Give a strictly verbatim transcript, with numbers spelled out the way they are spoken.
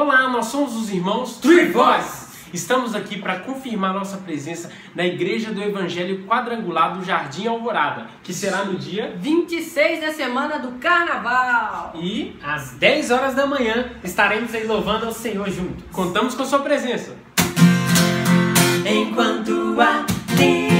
Olá, nós somos os irmãos Three Voices. Estamos aqui para confirmar nossa presença na Igreja do Evangelho Quadrangular do Jardim Alvorada, que será no dia vinte e seis da semana do Carnaval. E às dez horas da manhã estaremos aí louvando ao Senhor juntos. Contamos com sua presença. Enquanto a